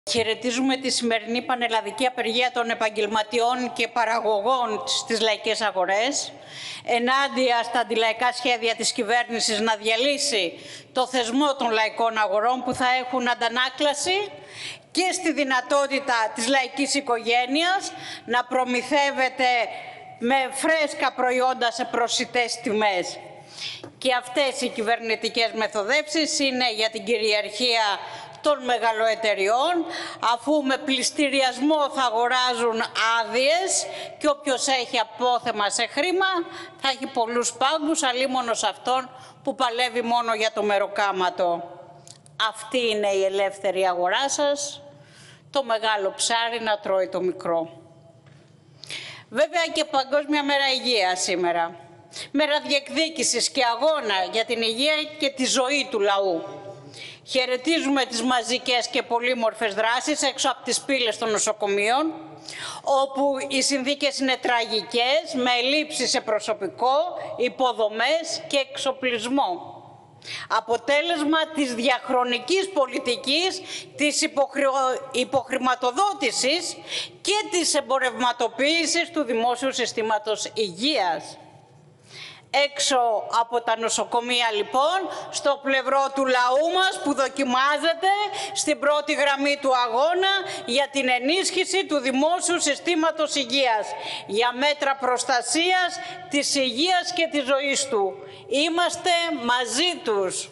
Χαιρετίζουμε τη σημερινή πανελλαδική απεργία των επαγγελματιών και παραγωγών στις λαϊκές αγορές ενάντια στα αντιλαϊκά σχέδια της κυβέρνησης να διαλύσει το θεσμό των λαϊκών αγορών που θα έχουν αντανάκλαση και στη δυνατότητα της λαϊκής οικογένειας να προμηθεύεται με φρέσκα προϊόντα σε προσιτές τιμές. Και αυτές οι κυβερνητικές μεθοδεύσεις είναι για την κυριαρχία των μεγαλοεταιριών, αφού με πληστηριασμό θα αγοράζουν άδειες και όποιος έχει απόθεμα σε χρήμα θα έχει πολλούς πάγκους, αλίμονο σε αυτόν που παλεύει μόνο για το μεροκάματο. Αυτή είναι η ελεύθερη αγορά σας, το μεγάλο ψάρι να τρώει το μικρό. Βέβαια και Παγκόσμια Μέρα Υγείας σήμερα. Μέρα διεκδίκησης και αγώνα για την υγεία και τη ζωή του λαού. Χαιρετίζουμε τις μαζικές και πολύμορφες δράσεις έξω από τις πύλες των νοσοκομείων, όπου οι συνθήκες είναι τραγικές, με ελλείψεις σε προσωπικό, υποδομές και εξοπλισμό. Αποτέλεσμα της διαχρονικής πολιτικής, της υποχρηματοδότησης και της εμπορευματοποίησης του δημόσιου συστήματος υγείας. Έξω από τα νοσοκομεία λοιπόν, στο πλευρό του λαού μας που δοκιμάζεται στην πρώτη γραμμή του αγώνα για την ενίσχυση του δημόσιου συστήματος υγείας, για μέτρα προστασίας της υγείας και της ζωής του. Είμαστε μαζί τους.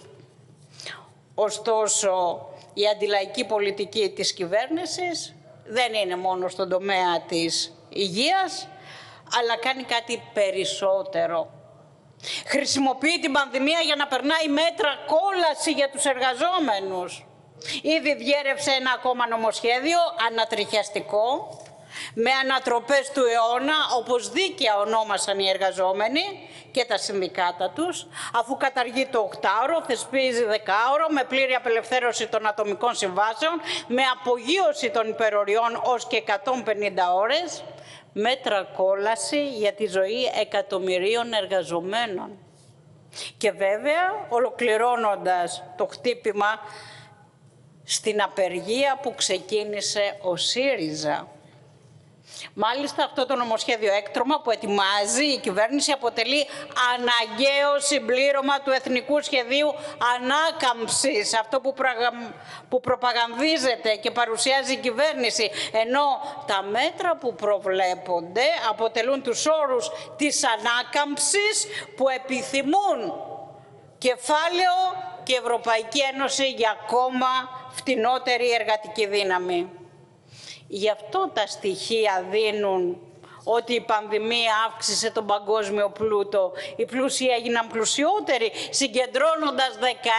Ωστόσο, η αντιλαϊκή πολιτική της κυβέρνησης δεν είναι μόνο στον τομέα της υγείας, αλλά κάνει κάτι περισσότερο. Χρησιμοποιεί την πανδημία για να περνάει μέτρα κόλαση για τους εργαζόμενους. Ήδη διέρευσε ένα ακόμα νομοσχέδιο ανατριχιαστικό, με ανατροπές του αιώνα, όπως δίκαια ονόμασαν οι εργαζόμενοι και τα συνδικάτα τους, αφού καταργεί το 8ωρο, θεσπίζει 10ωρο, με πλήρη απελευθέρωση των ατομικών συμβάσεων, με απογείωση των υπεροριών ως και 150 ώρες, μέτρα κόλαση για τη ζωή εκατομμυρίων εργαζομένων. Και βέβαια, ολοκληρώνοντας το χτύπημα στην απεργία που ξεκίνησε ο ΣΥΡΙΖΑ. Μάλιστα, αυτό το νομοσχέδιο έκτρωμα που ετοιμάζει η κυβέρνηση αποτελεί αναγκαίο συμπλήρωμα του Εθνικού Σχεδίου Ανάκαμψης, αυτό που προπαγανδίζεται και παρουσιάζει η κυβέρνηση, ενώ τα μέτρα που προβλέπονται αποτελούν τους όρους της ανάκαμψης που επιθυμούν κεφάλαιο και Ευρωπαϊκή Ένωση για ακόμα φτηνότερη εργατική δύναμη. Γι' αυτό τα στοιχεία δίνουν ότι η πανδημία αύξησε τον παγκόσμιο πλούτο. Οι πλούσιοι έγιναν πλουσιότεροι, συγκεντρώνοντας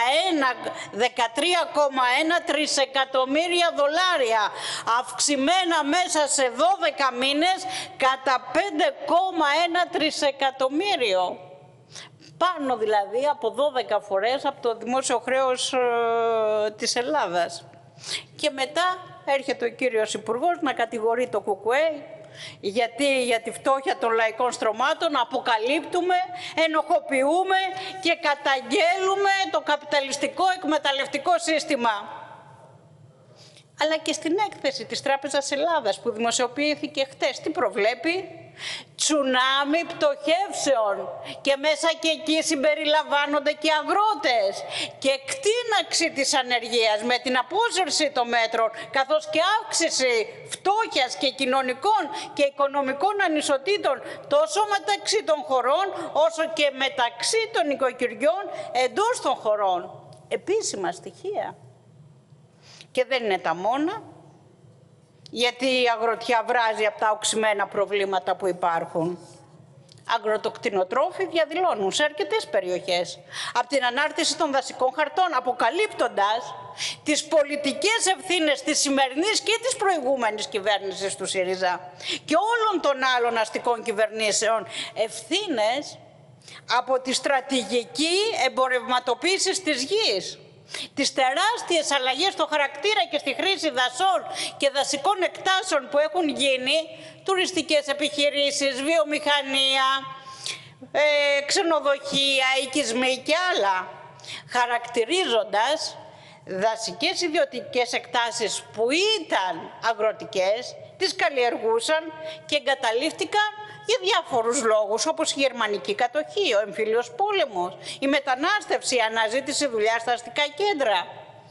13,1 τρισεκατομμύρια δολάρια, αυξημένα μέσα σε 12 μήνες κατά 5,1 τρισεκατομμύριο. Πάνω δηλαδή από 12 φορές από το δημόσιο χρέος της Ελλάδας. Και μετά έρχεται ο κύριος Υπουργός να κατηγορεί το ΚΚΕ γιατί για τη φτώχεια των λαϊκών στρωμάτων αποκαλύπτουμε, ενοχοποιούμε και καταγγέλουμε το καπιταλιστικό εκμεταλλευτικό σύστημα. Αλλά και στην έκθεση της Τράπεζας Ελλάδας που δημοσιοποιήθηκε χτες, τι προβλέπει? Τσουνάμι πτωχεύσεων, και μέσα και εκεί συμπεριλαμβάνονται και αγρότες, και εκτείναξη της ανεργίας με την απόσυρση των μέτρων, καθώς και αύξηση φτώχειας και κοινωνικών και οικονομικών ανισοτήτων τόσο μεταξύ των χωρών όσο και μεταξύ των οικοκυριών εντός των χωρών. Επίσημα στοιχεία. Και δεν είναι τα μόνα, γιατί η αγροτιά βράζει από τα οξυμένα προβλήματα που υπάρχουν. Αγροτοκτηνοτρόφοι διαδηλώνουν σε αρκετές περιοχές από την ανάρτηση των δασικών χαρτών, αποκαλύπτοντας τις πολιτικές ευθύνες της σημερινής και της προηγούμενης κυβέρνησης του ΣΥΡΙΖΑ και όλων των άλλων αστικών κυβερνήσεων, ευθύνες από τη στρατηγική εμπορευματοποίηση της γης, τις τεράστιες αλλαγές στο χαρακτήρα και στη χρήση δασών και δασικών εκτάσεων που έχουν γίνει, τουριστικές επιχειρήσεις, βιομηχανία, ξενοδοχεία, οικισμοί και άλλα, χαρακτηρίζοντας δασικές ιδιωτικές εκτάσεις που ήταν αγροτικές, τις καλλιεργούσαν και εγκαταλείφθηκαν για διάφορους λόγους, όπως η γερμανική κατοχή, ο εμφύλιος πόλεμος, η μετανάστευση, η αναζήτηση δουλειάς στα αστικά κέντρα.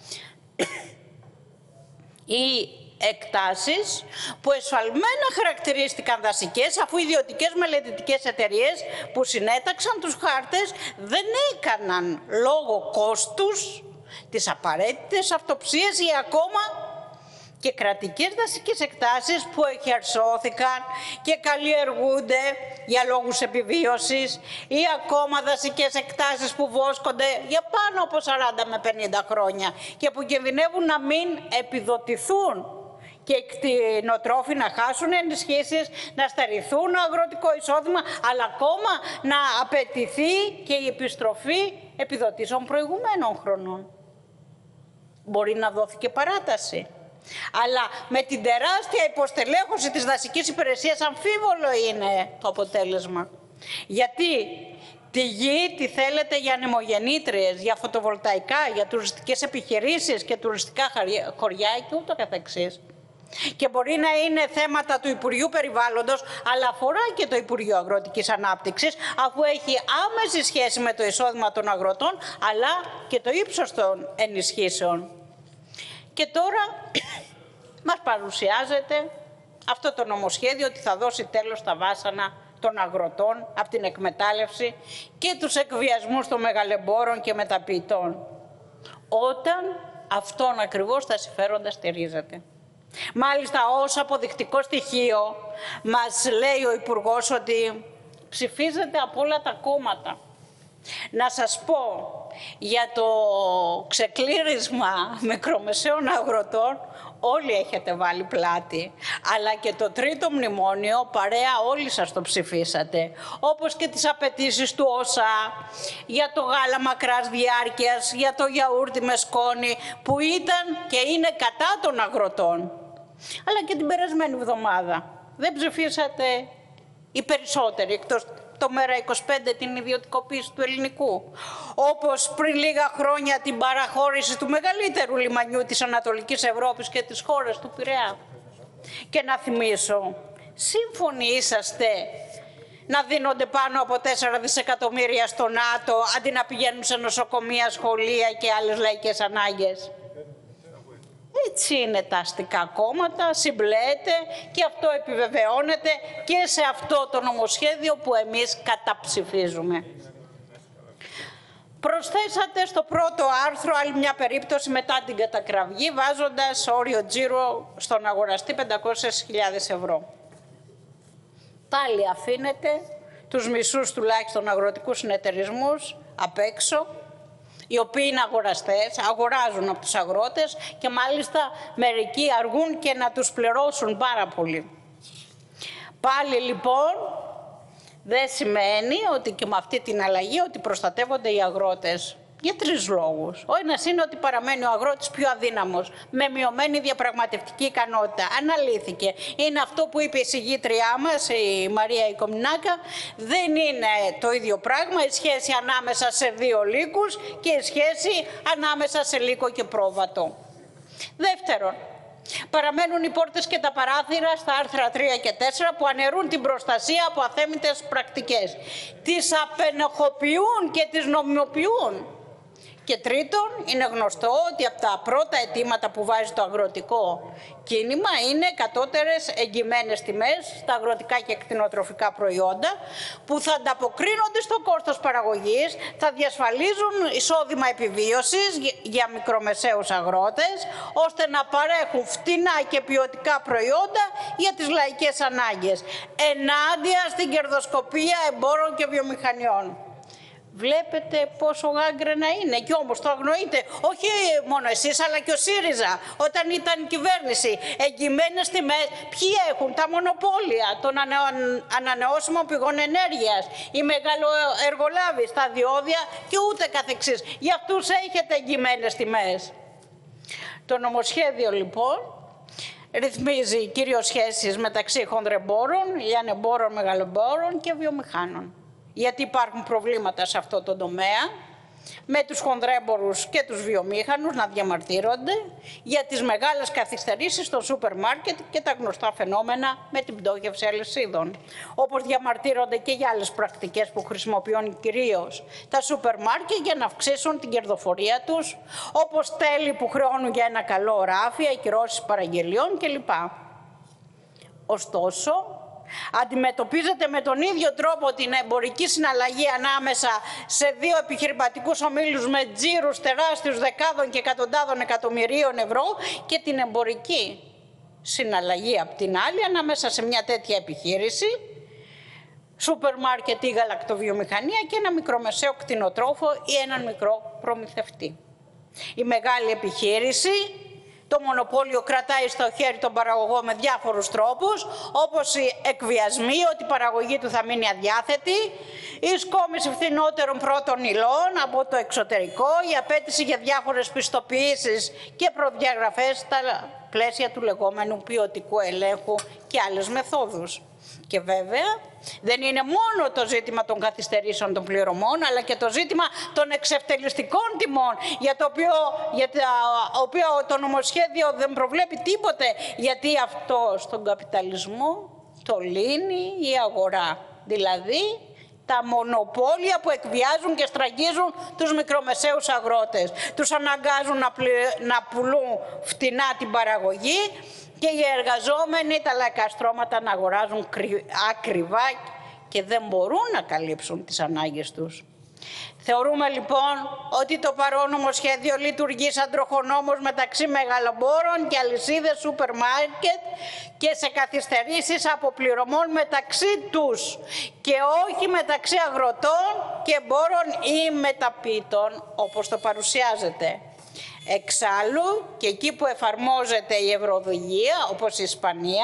Οι εκτάσεις που εσφαλμένα χαρακτηρίστηκαν δασικές, αφού οι ιδιωτικές μελετητικές εταιρείες που συνέταξαν τους χάρτες δεν έκαναν λόγω κόστους τις απαραίτητες αυτοψίες ή ακόμα και κρατικές δασικές εκτάσεις που εχερσώθηκαν και καλλιεργούνται για λόγους επιβίωσης ή ακόμα δασικές εκτάσεις που βόσκονται για πάνω από 40 με 50 χρόνια και που κινδυνεύουν να μην επιδοτηθούν και οι κτηνοτρόφοι να χάσουν ενισχύσεις, να στερηθούν αγροτικό εισόδημα, αλλά ακόμα να απαιτηθεί και η επιστροφή επιδοτήσεων προηγουμένων χρονών. Μπορεί να δόθηκε παράταση. Αλλά με την τεράστια υποστελέχωση της δασικής υπηρεσίας αμφίβολο είναι το αποτέλεσμα. Γιατί τη γη τη θέλετε για ανεμογεννήτριες, για φωτοβολταϊκά, για τουριστικές επιχειρήσεις και τουριστικά χωριά και ούτω καθεξής. Και μπορεί να είναι θέματα του Υπουργείου Περιβάλλοντος, αλλά αφορά και το Υπουργείο Αγροτικής Ανάπτυξης, αφού έχει άμεση σχέση με το εισόδημα των αγροτών, αλλά και το ύψος των ενισχύσεων. Και τώρα μας παρουσιάζεται αυτό το νομοσχέδιο ότι θα δώσει τέλος στα βάσανα των αγροτών από την εκμετάλλευση και τους εκβιασμούς των μεγαλεμπόρων και μεταποιητών, όταν αυτόν ακριβώς τα συμφέροντα στηρίζεται. Μάλιστα, ως αποδεικτικό στοιχείο μας λέει ο Υπουργός ότι ψηφίζεται από όλα τα κόμματα. Να σας πω, για το ξεκλήρισμα μικρομεσαίων αγροτών όλοι έχετε βάλει πλάτη, αλλά και το τρίτο μνημόνιο παρέα όλοι σας το ψηφίσατε, όπως και τις απαιτήσεις του ΩΣΑ για το γάλα μακράς διάρκειας, για το γιαούρτι με σκόνη που ήταν και είναι κατά των αγροτών. Αλλά και την περασμένη εβδομάδα δεν ψηφίσατε οι περισσότεροι, εκτός το ΜΕΡΑ25, την ιδιωτικοποίηση του ελληνικού. Όπως πριν λίγα χρόνια την παραχώρηση του μεγαλύτερου λιμανιού της Ανατολικής Ευρώπης και της χώρας του Πειραιά. Και να θυμίσω, σύμφωνοι είσαστε να δίνονται πάνω από 4 δισεκατομμύρια στο ΝΑΤΟ αντί να πηγαίνουν σε νοσοκομεία, σχολεία και άλλες λαϊκές ανάγκες. Έτσι είναι τα αστικά κόμματα, συμπλέεται και αυτό επιβεβαιώνεται και σε αυτό το νομοσχέδιο που εμείς καταψηφίζουμε. Προσθέσατε στο πρώτο άρθρο άλλη μια περίπτωση μετά την κατακραυγή, βάζοντας όριο τζίρο στον αγοραστή 500.000 ευρώ. Πάλι αφήνετε τους μισούς τουλάχιστον αγροτικούς συνεταιρισμούς απ' έξω, οι οποίοι είναι αγοραστές, αγοράζουν από τους αγρότες και μάλιστα μερικοί αργούν και να τους πληρώσουν πάρα πολύ. Πάλι λοιπόν δεν σημαίνει ότι και με αυτή την αλλαγή ότι προστατεύονται οι αγρότες. Για 3 λόγους. Ο ένας είναι ότι παραμένει ο αγρότης πιο αδύναμος, με μειωμένη διαπραγματευτική ικανότητα. Αναλύθηκε. Είναι αυτό που είπε η συγγήτριά μας, η Μαρία Οικομινάκα. Δεν είναι το ίδιο πράγμα η σχέση ανάμεσα σε 2 λύκους και η σχέση ανάμεσα σε λύκο και πρόβατο. Δεύτερον, παραμένουν οι πόρτες και τα παράθυρα στα άρθρα 3 και 4 που αναιρούν την προστασία από αθέμητες πρακτικές. Τις απενεχοποιούν και τις νομιμοποιούν. Και τρίτον, είναι γνωστό ότι από τα πρώτα αιτήματα που βάζει το αγροτικό κίνημα είναι κατώτερες εγγυημένες τιμές στα αγροτικά και κτηνοτροφικά προϊόντα που θα ανταποκρίνονται στο κόστος παραγωγής, θα διασφαλίζουν εισόδημα επιβίωσης για μικρομεσαίους αγρότες, ώστε να παρέχουν φτηνά και ποιοτικά προϊόντα για τις λαϊκές ανάγκες, ενάντια στην κερδοσκοπία εμπόρων και βιομηχανιών. Βλέπετε πόσο γάγκρενα είναι και όμως το αγνοείτε. Όχι μόνο εσείς αλλά και ο ΣΥΡΙΖΑ όταν ήταν κυβέρνηση. Εγγυημένες τιμές ποιοι έχουν? Τα μονοπόλια των ανανεώσιμων πηγών ενέργειας, οι μεγαλοεργολάβοι στα διόδια και ούτε καθεξής. Για αυτούς έχετε εγγυημένες τιμές. Το νομοσχέδιο λοιπόν ρυθμίζει κυρίως σχέσεις μεταξύ χονδρεμπόρων, λιανεμπόρων, μεγαλομπόρων και βιομηχάνων. Γιατί υπάρχουν προβλήματα σε αυτό το τομέα με τους χονδρέμπορους και τους βιομήχανους να διαμαρτύρονται για τις μεγάλες καθυστερήσεις στο σούπερ μάρκετ και τα γνωστά φαινόμενα με την πτώχευση αλυσίδων. Όπως διαμαρτύρονται και για άλλες πρακτικές που χρησιμοποιούν κυρίως τα σούπερ μάρκετ για να αυξήσουν την κερδοφορία τους, όπως τέλη που χρεώνουν για ένα καλό ράφι, ακυρώσεις παραγγελιών κλπ. Ωστόσο, αντιμετωπίζεται με τον ίδιο τρόπο την εμπορική συναλλαγή ανάμεσα σε δύο επιχειρηματικούς ομίλους με τζίρους τεράστιους δεκάδων και εκατοντάδων εκατομμυρίων ευρώ και την εμπορική συναλλαγή απ' την άλλη ανάμεσα σε μια τέτοια επιχείρηση, σούπερ μάρκετ ή γαλακτοβιομηχανία και ένα μικρομεσαίο κτηνοτρόφο ή έναν μικρό προμηθευτή. Η μεγάλη επιχείρηση, το μονοπόλιο, κρατάει στο χέρι τον παραγωγό με διάφορους τρόπους, όπως οι εκβιασμοί, ότι η παραγωγή του θα μείνει αδιάθετη, η σκόμιση φθηνότερων πρώτων υλών από το εξωτερικό, η απέτηση για διάφορες πιστοποιήσεις και προδιαγραφές στα πλαίσια του λεγόμενου ποιοτικού ελέγχου και άλλες μεθόδους. Και βέβαια δεν είναι μόνο το ζήτημα των καθυστερήσεων των πληρωμών, αλλά και το ζήτημα των εξευτελιστικών τιμών, για το οποίο το νομοσχέδιο δεν προβλέπει τίποτε, γιατί αυτό στον καπιταλισμό το λύνει η αγορά. Δηλαδή τα μονοπόλια που εκβιάζουν και στραγγίζουν τους μικρομεσαίους αγρότες. Τους αναγκάζουν να πουλούν φτηνά την παραγωγή και οι εργαζόμενοι τα λαϊκά στρώματα να αγοράζουν ακριβά και δεν μπορούν να καλύψουν τις ανάγκες τους. Θεωρούμε λοιπόν ότι το παρόν νομοσχέδιο λειτουργεί σαν τροχονόμος μεταξύ μεγαλομπόρων και αλυσίδες σούπερ μάρκετ και σε καθυστερήσεις αποπληρωμών μεταξύ τους και όχι μεταξύ αγροτών και εμπόρων ή μεταποιητών όπως το παρουσιάζεται. Εξάλλου και εκεί που εφαρμόζεται η Ευρωοδηγία, όπως η Ισπανία,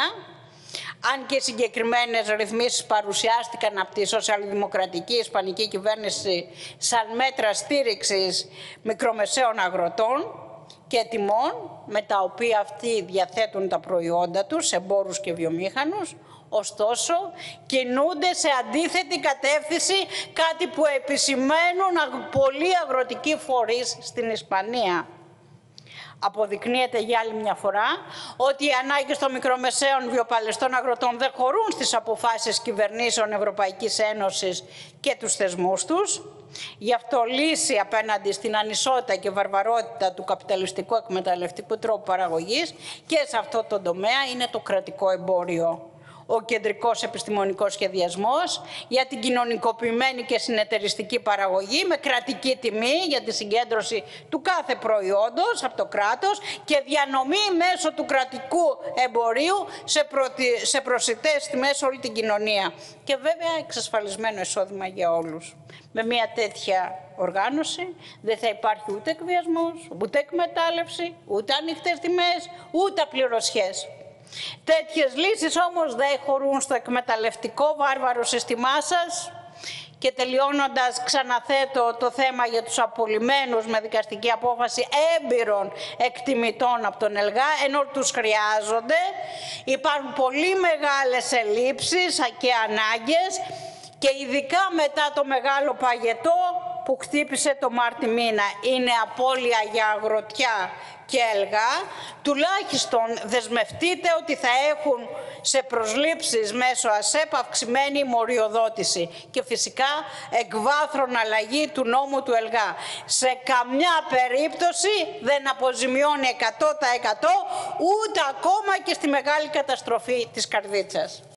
αν και συγκεκριμένες ρυθμίσεις παρουσιάστηκαν από τη σοσιαλδημοκρατική ισπανική κυβέρνηση σαν μέτρα στήριξης μικρομεσαίων αγροτών και τιμών με τα οποία αυτοί διαθέτουν τα προϊόντα τους, εμπόρους και βιομήχανους, ωστόσο κινούνται σε αντίθετη κατεύθυνση, κάτι που επισημαίνουν πολλοί αγροτικοί φορείς στην Ισπανία. Αποδεικνύεται για άλλη μια φορά ότι οι ανάγκες των μικρομεσαίων βιοπαλαιστών αγροτών δεν χωρούν στις αποφάσεις κυβερνήσεων Ευρωπαϊκής Ένωσης και τους θεσμούς τους. Γι' αυτό λύση απέναντι στην ανισότητα και βαρβαρότητα του καπιταλιστικού εκμεταλλευτικού τρόπου παραγωγής και σε αυτό το τομέα είναι το κρατικό εμπόριο. Ο κεντρικός επιστημονικός σχεδιασμός για την κοινωνικοποιημένη και συνεταιριστική παραγωγή με κρατική τιμή για τη συγκέντρωση του κάθε προϊόντος από το κράτος και διανομή μέσω του κρατικού εμπορίου σε προσιτές τιμές όλη την κοινωνία. Και βέβαια εξασφαλισμένο εισόδημα για όλους. Με μια τέτοια οργάνωση δεν θα υπάρχει ούτε εκβιασμός, ούτε εκμετάλλευση, ούτε ανοιχτές τιμές, ούτε απληρωσιές. Τέτοιες λύσεις όμως δεν χωρούν στο εκμεταλλευτικό βάρβαρο σύστημά σας. Και τελειώνοντας, ξαναθέτω το θέμα για τους απολυμένους με δικαστική απόφαση έμπειρων εκτιμητών από τον ΕΛΓΑ, ενώ τους χρειάζονται. Υπάρχουν πολύ μεγάλες ελλείψεις και ανάγκες και ειδικά μετά το μεγάλο παγετό που χτύπησε το Μάρτι μήνα. Είναι απώλεια για αγροτιά και ΕΛΓΑ. Τουλάχιστον δεσμευτείτε ότι θα έχουν σε προσλήψεις μέσω ΑΣΕΠ αυξημένη μοριοδότηση και φυσικά εκβάθρον αλλαγή του νόμου του ΕΛΓΑ. Σε καμιά περίπτωση δεν αποζημιώνει 100% ούτε ακόμα και στη μεγάλη καταστροφή της καρδίτσας.